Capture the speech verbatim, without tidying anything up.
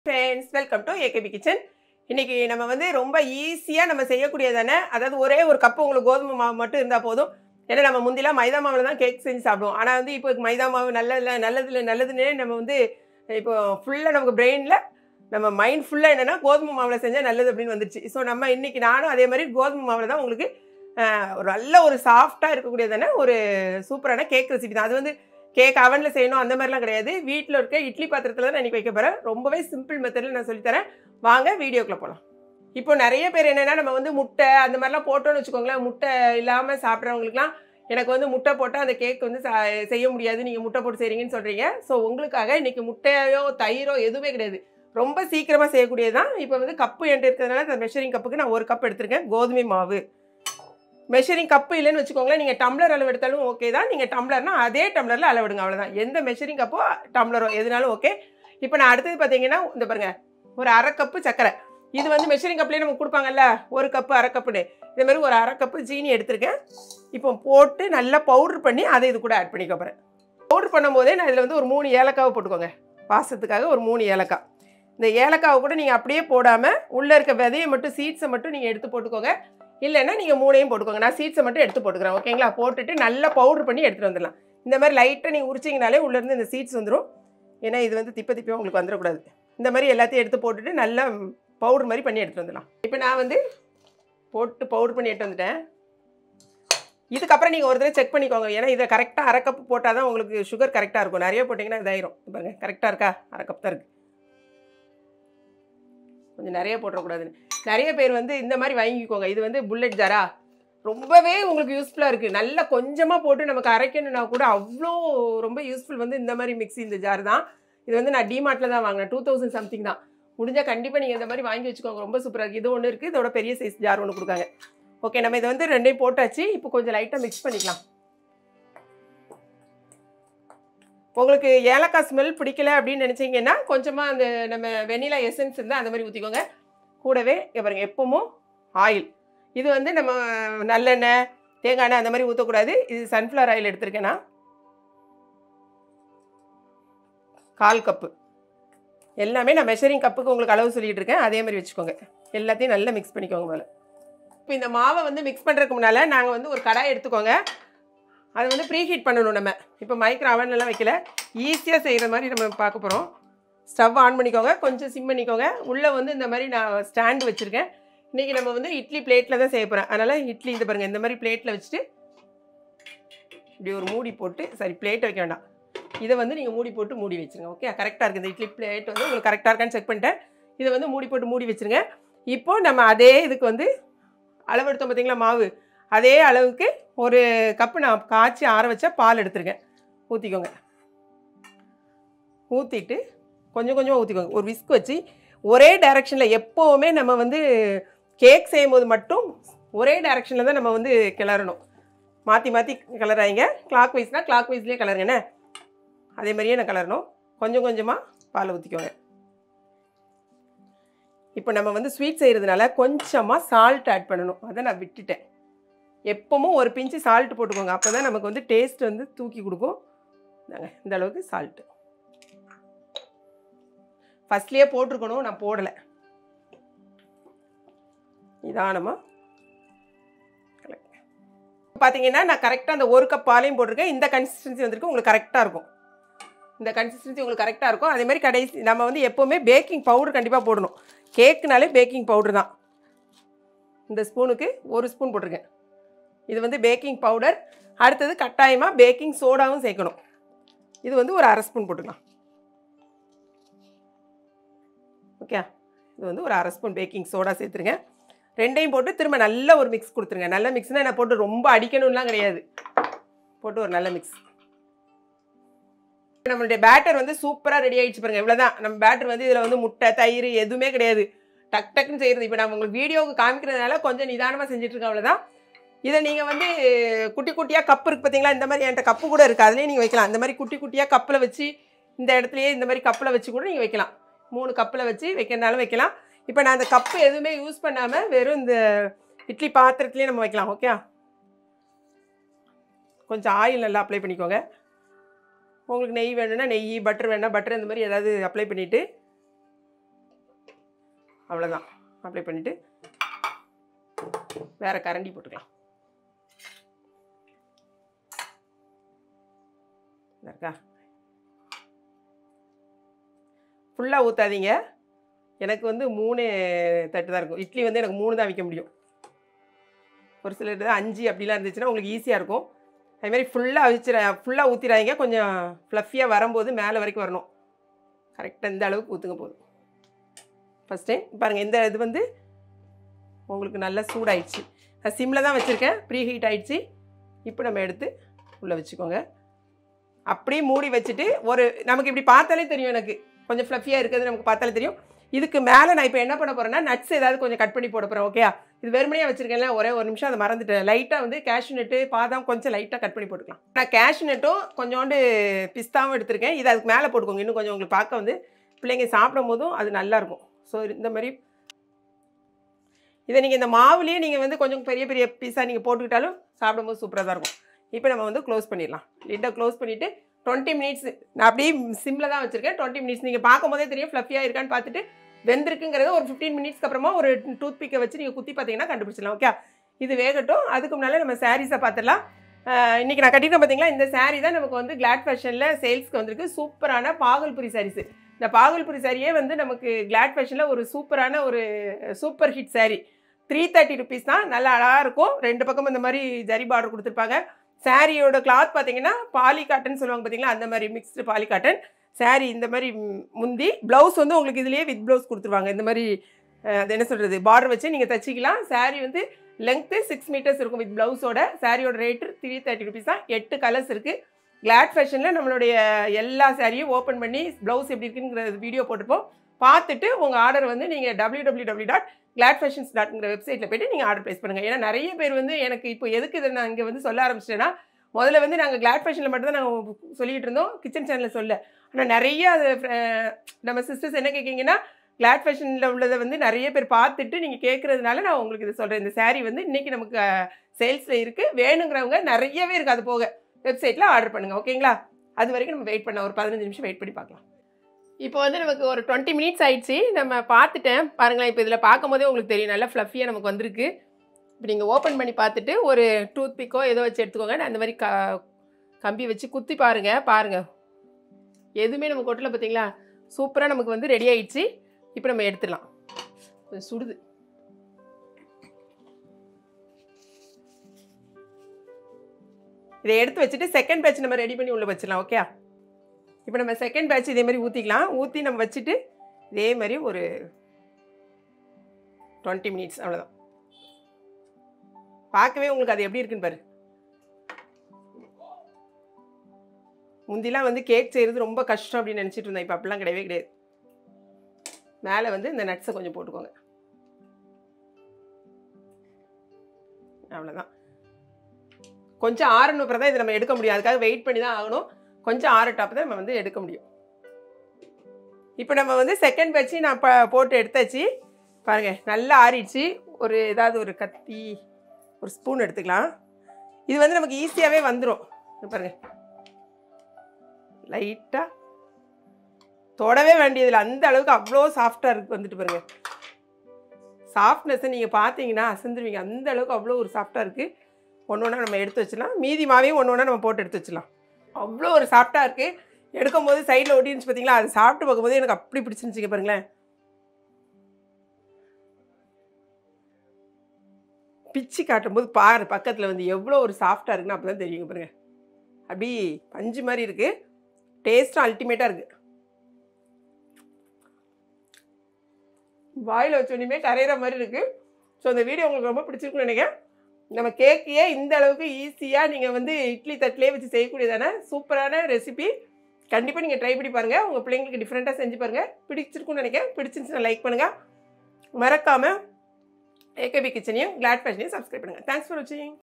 Friends, welcome to A K B Kitchen. இன்னைக்கு நம்ம வந்து ரொம்ப ஈஸியா நம்ம செய்யக்கூடியதானே, அதாவது ஒரே ஒரு கப் உங்களுக்கு கோதுமை மாவு மட்டும் இருந்தா போதும். ஏன்னா நம்ம முந்திலாம் மைதா மாவுல தான் கேக் செஞ்சு சாப்பிடுவோம். ஆனா வந்து இப்போ மைதா மாவு நல்லதில்ல நல்லதில்ல நல்லதுன்னே நம்ம வந்து இப்போ ஃபுல்லா நமக்கு பிரெயின்ல நம்ம மைண்ட் ஃபுல்லா என்னன்னா கோதுமை மாவுல செஞ்சா நல்லது அப்படின்னு வந்துருச்சு. ஸோ நம்ம இன்னைக்கு நானும் அதே மாதிரி கோதுமை மாவுல தான் உங்களுக்கு ஒரு நல்ல ஒரு சாஃப்டா இருக்கக்கூடியதானே ஒரு சூப்பரான கேக் ரெசிபி தான். அது வந்து கேக் அவனில் செய்யணும் அந்த மாதிரிலாம் கிடையாது. வீட்டில் இருக்க இட்லி பாத்திரத்தில் தான் நான் இன்றைக்கி வைக்க போகிறேன். ரொம்பவே சிம்பிள் மெத்தடில் நான் சொல்லித்தரேன். வாங்க வீடியோக்குள்ளே போகலாம். இப்போ நிறைய பேர் என்னென்னா நம்ம வந்து முட்டை அந்த மாதிரிலாம் போட்டோன்னு வச்சுக்கோங்களேன், முட்டை இல்லாமல் சாப்பிட்றவங்களுக்குலாம் எனக்கு வந்து முட்டை போட்டால் அந்த கேக் வந்து செய்ய முடியாது, நீங்கள் முட்டை போட்டு செய்கிறீங்கன்னு சொல்கிறீங்க. ஸோ உங்களுக்காக இன்றைக்கி முட்டையோ தயிரோ எதுவுமே கிடையாது, ரொம்ப சீக்கிரமாக செய்யக்கூடியது தான். இப்போ வந்து கப்பு என்கிட்ட இருக்கிறதுனால அந்த மெஷரிங் கப்புக்கு நான் ஒரு கப் எடுத்திருக்கேன் கோதுமை மாவு. மெஷரிங் கப்பு இல்லைன்னு வச்சுக்கோங்களேன், நீங்கள் டம்ளர் அளவு எடுத்தாலும் ஓகே தான். நீங்கள் டம்ளர்னா அதே டம்ளரில் அளவிடுங்க, அவ்வளோதான். எந்த மெஷரிங் கப்போ டம்ளரோ எதுனாலும் ஓகே. இப்போ நான் அடுத்தது பார்த்தீங்கன்னா இந்த பாருங்கள், ஒரு அரை கப்பு சர்க்கரை. இது வந்து மெஷரிங் கப்லேயே நமக்கு கொடுப்பாங்கல்ல, ஒரு கப்பு அரை கப்புன்னு. இதே மாதிரி ஒரு அரை கப்பு ஜீனி எடுத்திருக்கேன். இப்போ போட்டு நல்லா பவுட்ரு பண்ணி அதை இது கூட ஆட் பண்ணிக்க போகிறேன். பவுட்ரு பண்ணும் போதே நான் இதில் வந்து ஒரு மூணு ஏலக்காவை போட்டுக்கோங்க, வாசத்துக்காக ஒரு மூணு ஏலக்காய். இந்த ஏலக்காவை கூட நீங்கள் அப்படியே போடாமல் உள்ளே இருக்க விதையை மட்டும் சீட்ஸை மட்டும் நீங்கள் எடுத்து போட்டுக்கோங்க. இல்லைன்னா நீங்கள் மூணையும் போட்டுக்கோங்க. நான் சீட்ஸை மட்டும் எடுத்து போட்டுக்கிறேன், ஓகேங்களா? போட்டுட்டு நல்லா பவுட்ரு பண்ணி எடுத்துகிட்டு வந்துடலாம். இந்த மாதிரி லைட்டாக நீங்கள் உரிச்சிங்கனாலே உள்ளேருந்து இந்த சீட்ஸ் வந்துடும். ஏன்னா இது வந்து திப்ப திப்பியும் உங்களுக்கு வந்துடக்கூடாது. இந்த மாதிரி எல்லாத்தையும் எடுத்து போட்டுட்டு நல்லா பவுட்ரு மாதிரி பண்ணி எடுத்துகிட்டு வந்துடலாம். இப்போ நான் வந்து போட்டு பவுட்ரு பண்ணி எடுத்து வந்துட்டேன். இதுக்கப்புறம் நீங்கள் ஒரு தடவை செக் பண்ணிக்கோங்க. ஏன்னா இதை கரெக்டாக அரை கப்பு போட்டால் தான் உங்களுக்கு சுகர் கரெக்டாக இருக்கும். நிறைய போட்டிங்கன்னா இதாயிரும். பாருங்கள், கரெக்டாக இருக்கா? அரை கப் தான் இருக்குது, கொஞ்சம் நிறைய போட்டுறக்கூடாதுன்னு. நிறைய பேர் வந்து இந்த மாதிரி வாங்கிக்கோங்க. இது வந்து புல்லட் ஜாரா, ரொம்பவே உங்களுக்கு யூஸ்ஃபுல்லாக இருக்குது. நல்லா கொஞ்சமாக போட்டு நமக்கு அரைக்கணுன்னா கூட அவ்வளோ ரொம்ப யூஸ்ஃபுல் வந்து இந்த மாதிரி மிக்ஸி, இந்த ஜார் தான். இது வந்து நான் டிமார்ட்டில் தான் வாங்கினேன், டூ தௌசண்ட் சம்திங் தான். முடிஞ்சால் கண்டிப்பாக நீங்கள் இந்த மாதிரி வாங்கி வச்சுக்கோங்க, ரொம்ப சூப்பராக இருக்குது. இது ஒன்று இருக்குது, இதோட பெரிய சைஸ் ஜார் ஒன்று கொடுக்காங்க. ஓகே, நம்ம இதை வந்து ரெண்டையும் போட்டாச்சு. இப்போ கொஞ்சம் லைட்டாக மிக்ஸ் பண்ணிக்கலாம். உங்களுக்கு ஏலக்காய் ஸ்மெல் பிடிக்கல அப்படின்னு நினச்சிங்கன்னா கொஞ்சமாக அந்த நம்ம வெனிலா எசன்ஸ் இருந்தால் அந்த மாதிரி ஊற்றிக்கோங்க. கூடவே பாருங்கள், எப்பவும் ஆயில். இது வந்து நம்ம நல்லெண்ணெய், தேங்காய் எண்ணெய் அந்த மாதிரி ஊற்றக்கூடாது. இது சன்ஃப்ளவர் ஆயில் எடுத்திருக்கேன்னா கால் கப்பு. எல்லாமே நான் மெஷரிங் கப்புக்கு உங்களுக்கு அளவு சொல்லிகிட்டு இருக்கேன், அதே மாதிரி வச்சுக்கோங்க. எல்லாத்தையும் நல்லா மிக்ஸ் பண்ணிக்கோங்க முதல்ல. இப்போ இந்த மாவை வந்து மிக்ஸ் பண்ணுறதுக்கு முன்னால் நாங்கள் வந்து ஒரு கடாய் எடுத்துக்கோங்க. அது வந்து ப்ரீ ஹீட் பண்ணணும். நம்ம இப்போ மைக்ரோ அவன்லாம் வைக்கல, ஈஸியாக செய்கிற மாதிரி நம்ம பார்க்க போகிறோம். ஸ்டவ் ஆன் பண்ணிக்கோங்க, கொஞ்சம் சிம் பண்ணிக்கோங்க. உள்ளே வந்து இந்த மாதிரி நான் ஸ்டாண்டு வச்சுருக்கேன். இன்றைக்கி நம்ம வந்து இட்லி பிளேட்டில் தான் செய்ய போகிறேன். அதனால் இட்லி இது பாருங்கள், இந்த மாதிரி பிளேட்டில் வச்சுட்டு இப்படி ஒரு மூடி போட்டு, சாரி பிளேட் வைக்க வேண்டாம், இதை வந்து நீங்கள் மூடி போட்டு மூடி வச்சுருங்க. ஓகே, கரெக்டாக இருக்குது. இந்த இட்லி பிளேட் வந்து உங்களுக்கு கரெக்டாக இருக்கான்னு செக் பண்ணிட்டேன். இதை வந்து மூடி போட்டு மூடி வச்சுருங்க. இப்போது நம்ம அதே இதுக்கு வந்து அளவு எடுத்தோம் பார்த்தீங்களா மாவு, அதே அளவுக்கு ஒரு கப்பு நான் காய்ச்சி ஆற வச்ச பால் எடுத்துருக்கேன். ஊற்றிக்கோங்க. ஊற்றிட்டு கொஞ்சம் கொஞ்சமாக ஊற்றிக்கோங்க. ஒரு விஸ்க் வச்சு ஒரே டைரெக்ஷனில், எப்போவுமே நம்ம வந்து கேக் செய்யும்போது மட்டும் ஒரே டைரெக்ஷனில் தான் நம்ம வந்து கிளறணும். மாற்றி மாற்றி கிளறாங்க. கிளாக் வைஸ்னால் கிளாக் வைஸ்லேயே கிளறுங்கண்ணே, அதே மாதிரியே நான் கிளறணும். கொஞ்சம் கொஞ்சமாக பால் ஊற்றிக்கோங்க. இப்போ நம்ம வந்து ஸ்வீட் செய்கிறதுனால கொஞ்சமாக சால்ட் ஆட் பண்ணணும், அதை நான் விட்டுட்டேன். எப்பவும் ஒரு பிஞ்சு சால்ட்டு போட்டுக்கோங்க, அப்போ தான் நமக்கு வந்து டேஸ்ட் வந்து தூக்கி கொடுக்கும். நாங்கள் இந்த அளவுக்கு சால்ட்டு ஃபஸ்ட்லேயே போட்டிருக்கணும், நான் போடலை. நிதானமாக பார்த்தீங்கன்னா நான் கரெக்டாக அந்த ஒரு கப் பாலையும் போட்டிருக்கேன். இந்த கன்சிஸ்டன்சி வந்துருக்கு, உங்களுக்கு கரெக்டாக இருக்கும். இந்த கன்சிஸ்டன்சி உங்களுக்கு கரெக்டாக இருக்கும். அதே மாதிரி கடைசி நம்ம வந்து எப்போவுமே பேக்கிங் பவுடர் கண்டிப்பாக போடணும். கேக்குனாலே பேக்கிங் பவுடர் தான். இந்த ஸ்பூனுக்கு ஒரு ஸ்பூன் போட்டிருக்கேன். இது வந்து பேக்கிங் பவுடர். அடுத்தது கட்டாயமாக பேக்கிங் சோடாவும் சேர்க்கணும். இது வந்து ஒரு அரை ஸ்பூன் போட்டுக்கலாம். ஓகே, இது வந்து ஒரு அரை ஸ்பூன் பேக்கிங் சோடா சேர்த்துருங்க. ரெண்டையும் போட்டு திரும்ப நல்ல ஒரு மிக்ஸ் கொடுத்துருங்க. நல்ல மிக்ஸ்னால் நான் போட்டு ரொம்ப அடிக்கணும்லாம் கிடையாது, போட்டு ஒரு நல்ல மிக்ஸ். நம்மளுடைய பேட்டர் வந்து சூப்பராக ரெடி ஆகிடுச்சு பாருங்கள். இவ்வளோ தான் நம்ம பேட்டர் வந்து இதில் வந்து முட்டை தயிர் எதுவுமே கிடையாது, டக் டக்குன்னு செய்கிறது. இப்போ நான் உங்களுக்கு வீடியோவுக்கு காமிக்கிறதுனால கொஞ்சம் நிதானமாக செஞ்சுட்ருக்கேன், அவ்வளோதான். இதை நீங்கள் வந்து குட்டி குட்டியாக கப்பு இருக்குது பார்த்தீங்களா, இந்த மாதிரி என்கிட்ட கப்பு கூட இருக்குது, அதுலேயே நீங்கள் வைக்கலாம். இந்த மாதிரி குட்டி குட்டியாக கப்பில் வச்சு இந்த இடத்துலையே இந்த மாதிரி கப்பில் வச்சு கூட நீங்கள் வைக்கலாம். மூணு கப்பில் வச்சு வைக்கிறனாலும் வைக்கலாம். இப்போ நான் அந்த கப்பு எதுவுமே யூஸ் பண்ணாமல் வெறும் இந்த இட்லி பாத்திரத்துலேயே நம்ம வைக்கலாம். ஓகே, கொஞ்சம் ஆயில் நல்லா அப்ளை பண்ணிக்கோங்க. உங்களுக்கு நெய் வேணும்னா நெய், பட்டர் வேணும்னா பட்டர், இந்த மாதிரி ஏதாவது அப்ளை பண்ணிவிட்டு அவ்வளோதான். அப்ளை பண்ணிவிட்டு வேறு கரண்டி போட்டுக்கலாம். இருக்கா? ஃபுல்லாக ஊற்றாதீங்க. எனக்கு வந்து மூணு தட்டு தான் இருக்கும். இட்லி வந்து எனக்கு மூணு தான் வைக்க முடியும். ஒரு சிலர் அஞ்சு அப்படிலாம் இருந்துச்சுன்னா உங்களுக்கு ஈஸியாக இருக்கும். அதுமாதிரி ஃபுல்லாக அவிச்சிட ஃபுல்லாக ஊற்றிடாதீங்க. கொஞ்சம் ஃப்ளஃபியாக வரும்போது மேலே வரைக்கும் வரணும். கரெக்டாக இந்த அளவுக்கு ஊற்றுங்க போதும். ஃபஸ்ட் டைம் பாருங்கள், இந்த இது வந்து உங்களுக்கு நல்லா சூடாயிடுச்சு. நான் சிம்மில் தான் வச்சுருக்கேன். ப்ரீ ஹீட் ஆகிடுச்சு. இப்போ நம்ம எடுத்து உள்ளே வச்சுக்கோங்க. அப்படியே மூடி வச்சுட்டு ஒரு நமக்கு இப்படி பார்த்தாலே தெரியும், எனக்கு கொஞ்சம் ஃப்ளஃபியாக இருக்கிறது நமக்கு பார்த்தாலே தெரியும். இதுக்கு மேலே நான் இப்போ என்ன பண்ண போகிறேன்னா நட்ஸ் ஏதாவது கொஞ்சம் கட் பண்ணி போட போகிறேன். ஓகே, இது வெறுமனையாக வச்சுருக்கேன்ல, ஒரே ஒரு நிமிஷம் அதை மறந்துட்டேன். லைட்டாக வந்து கேஷ்யூ நட்டு பாதாம் கொஞ்சம் லைட்டாக கட் பண்ணி போட்டுக்கலாம். நான் கேஷ்யூ நட்டும் கொஞ்சோண்டு பிஸ்தாவும் எடுத்திருக்கேன். இது அதுக்கு மேலே போட்டுக்கோங்க. இன்னும் கொஞ்சம் உங்களுக்கு பார்க்க வந்து பிள்ளைங்க சாப்பிடும் போதும் அது நல்லாயிருக்கும். ஸோ இந்த மாதிரி இதை நீங்கள் இந்த மாவுலேயே நீங்கள் வந்து கொஞ்சம் பெரிய பெரிய பீஸாக நீங்கள் போட்டுக்கிட்டாலும் சாப்பிடும்போது சூப்பராக தான் இருக்கும். இப்போ நம்ம வந்து க்ளோஸ் பண்ணிடலாம். லிட்டை க்ளோஸ் பண்ணிவிட்டு டுவெண்ட்டி மினிட்ஸ் நான் அப்படியே சிம்மில் தான் வச்சுருக்கேன். டுவெண்ட்டி மினிட்ஸ் நீங்கள் பார்க்கும் போதே தெரியும் ஃப்ளஃபியாக இருக்கான்னு பார்த்துட்டு வெந்திருக்குங்கிறத ஒரு ஃபிஃப்டீன் மினிட்ஸ்க்கு அப்புறமா ஒரு டூத் பிக்கை வச்சு நீங்கள் குத்தி பார்த்தீங்கன்னா கண்டுபிடிச்சிடலாம். ஓகே, இது வேகட்டும். அதுக்கு முன்னால் நம்ம சாரீஸை பார்த்துடலாம். இன்றைக்கி நான் கட்டிட்டேன் பார்த்தீங்களா, இந்த சாரீ தான் நமக்கு வந்து கிளாட் ஃபேஷனில் சேல்ஸ்க்கு வந்திருக்கு. சூப்பரான பாகல்புரி சாரீஸு. இந்த பாகல்புரி சாரியே வந்து நமக்கு கிளாட் ஃபேஷனில் ஒரு சூப்பரான ஒரு super hit sari. Three thirty rupees தான். நல்லா அழகாக இருக்கும். ரெண்டு பக்கம் இந்த மாதிரி ஜரி பார்டர் கொடுத்துருப்பாங்க. சாரியோட கிளாத் பார்த்தீங்கன்னா பாலி காட்டன் சொல்லுவாங்க பார்த்தீங்களா, அந்த மாதிரி மிக்ஸ்டு பாலி காட்டன் சாரீ. இந்த மாதிரி முந்தி ப்ளவுஸ் வந்து உங்களுக்கு இதுலேயே வித் ப்ளவுஸ் கொடுத்துருவாங்க. இந்த மாதிரி அது என்ன சொல்கிறது, பார்டர் வச்சு நீங்கள் தைச்சிக்கலாம். சாரீ வந்து லெங்க்த்து சிக்ஸ் மீட்டர்ஸ் இருக்கும் வித் ப்ளவுஸோட. சாரியோட ரேட்டு த்ரீ தேர்ட்டி ருபீஸ் தான். எட்டு கலர்ஸ் இருக்குது. கிளாட் ஃபேஷனில் நம்மளுடைய எல்லா சாரியும் ஓப்பன் பண்ணி ப்ளவுஸ் எப்படி இருக்குங்கிற வீடியோ போட்டிருப்போம். பார்த்துட்டு உங்கள் ஆர்டர் வந்து நீங்கள் W W W dot Glad Fashions டாட்ங்கிற வெப்சைட்டில் போய்ட்டு நீங்கள் ஆர்டர் ப்ளேஸ் பண்ணுங்கள். ஏன்னா நிறைய பேர் வந்து எனக்கு இப்போ எதுக்கு இதை நான் இங்கே வந்து சொல்ல ஆரம்பிச்சிட்டேன்னா, முதல்ல வந்து நாங்கள் கிளாட் ஃபேஷனில் மட்டும் தான் நாங்கள் சொல்லிகிட்டு இருந்தோம், கிச்சன் சேனலில் சொல்ல. ஆனால் நிறைய நம்ம சிஸ்டர்ஸ் என்ன கேட்குறீங்கன்னா, கிளாட் ஃபேஷனில் உள்ளதை வந்து நிறைய பேர் பார்த்துட்டு நீங்கள் கேட்குறதுனால நான் உங்களுக்கு இதை சொல்கிறேன். இந்த சாரீ வந்து இன்றைக்கி நமக்கு சேல்ஸில் இருக்குது. வேணுங்கிறவங்க நிறையவே இருக்குது. அது போக வெப்சைட்டில் ஆர்டர் பண்ணுங்கள். ஓகேங்களா? அது வரைக்கும் நம்ம வெயிட் பண்ண ஒரு பதினஞ்சு நிமிஷம் வெயிட் பண்ணி பார்க்கலாம். இப்போ வந்து நமக்கு ஒரு டுவெண்ட்டி மினிட்ஸ் ஆயிடுச்சு. நம்ம பார்த்துட்டேன் பாருங்களேன். இப்போ இதில் பார்க்கும் போதே உங்களுக்கு தெரியும் நல்லா ஃப்ளஃபியாக நமக்கு வந்திருக்கு. இப்போ நீங்கள் ஓப்பன் பண்ணி பார்த்துட்டு ஒரு டூத் பிக்கோ ஏதோ வச்சு எடுத்துக்கோங்க. நான் அந்த மாதிரி க கம்பி வச்சு குத்தி பாருங்கள். பாருங்கள், எதுவுமே நம்ம கொட்டல பார்த்தீங்களா? சூப்பராக நமக்கு வந்து ரெடி ஆயிடுச்சு. இப்போ நம்ம எடுத்துடலாம். கொஞ்சம் சுடுது. இதை எடுத்து வச்சுட்டு செகண்ட் பேட்ச் நம்ம ரெடி பண்ணி உள்ளே வச்சிடலாம். ஓகே, இப்போ நம்ம செகண்ட் பேட்ச் இதே மாதிரி ஊற்றிக்கலாம். ஊற்றி நம்ம வச்சுட்டு இதே மாதிரி ஒரு டுவெண்ட்டி மினிட்ஸ் அவ்வளோதான். பார்க்கவே உங்களுக்கு அது எப்படி இருக்குன்னு பாரு. முந்திலாம் வந்து கேக் செய்கிறது ரொம்ப கஷ்டம் அப்படின்னு நினச்சிட்டு இருந்தேன். இப்போ அப்படிலாம் கிடையவே கிடையாது. மேலே வந்து இந்த நட்ஸை கொஞ்சம் போட்டுக்கோங்க. அவ்வளோதான். கொஞ்சம் ஆறணும் அப்புறம் தான் இதை நம்ம எடுக்க முடியும். அதுக்காக வெயிட் பண்ணி தான் ஆகணும். கொஞ்சம் ஆறட்டாப்பு தான் நம்ம வந்து எடுக்க முடியும். இப்போ நம்ம வந்து செகண்ட் பேட்சி நான் ப போட்டு எடுத்தாச்சு. பாருங்கள், நல்லா ஆறிடுச்சு. ஒரு ஏதாவது ஒரு கத்தி ஒரு ஸ்பூன் எடுத்துக்கலாம். இது வந்து நமக்கு ஈஸியாகவே வந்துடும். பாருங்கள், லைட்டாக தொடவே வேண்டியதில்லை. அந்த அளவுக்கு அவ்வளோ சாஃப்டாக இருக்கு வந்துட்டு பாருங்கள். சாஃப்ட்னஸை நீங்கள் பார்த்தீங்கன்னா அசந்துருவீங்க. அந்த அளவுக்கு அவ்வளோ ஒரு சாஃப்டாக இருக்குது. ஒன்று ஒன்றா நம்ம எடுத்து வச்சிடலாம். மீதி மாவையும் ஒன்று ஒன்றா நம்ம போட்டு எடுத்து வச்சிடலாம். அவ்வளோ ஒரு சாஃப்டாக இருக்குது. எடுக்கும் போது சைடில் ஒட்டிருந்துச்சு பார்த்தீங்களா, அது சாப்பிட்டு பார்க்கும்போது எனக்கு அப்படி பிடிச்சிருந்துச்சிங்க பாருங்களேன். பிச்சு காட்டும்போது பாரு பக்கத்தில் வந்து எவ்வளோ ஒரு சாஃப்டாக இருக்குன்னு அப்போ தான் தெரியுங்க பாருங்கள். அப்படி பஞ்சு மாதிரி இருக்குது. டேஸ்ட்டும் அல்டிமேட்டாக இருக்குது. வாயில் வச்சோன்னே கரையிற மாதிரி இருக்குது. ஸோ இந்த வீடியோ உங்களுக்கு ரொம்ப பிடிச்சிருக்குன்னு நினைக்கிறேன். நம்ம கேக்கையே இந்த அளவுக்கு ஈஸியாக நீங்கள் வந்து இட்லி தட்டிலே வச்சு செய்யக்கூடியதான சூப்பரான ரெசிபி. கண்டிப்பாக நீங்கள் ட்ரை பண்ணி பாருங்கள். உங்கள் பிள்ளைங்களுக்கு டிஃப்ரெண்ட்டாக செஞ்சு பாருங்கள். பிடிச்சிருக்குன்னு நினைக்கிறேன். பிடிச்சிருந்துச்சுன்னா லைக் பண்ணுங்கள். மறக்காமல் ஏகேபி கிச்சனையும் கிளாட் ஃபேஷனையும் சப்ஸ்கிரைப் பண்ணுங்கள். தேங்க்ஸ் ஃபார் வாட்சிங்.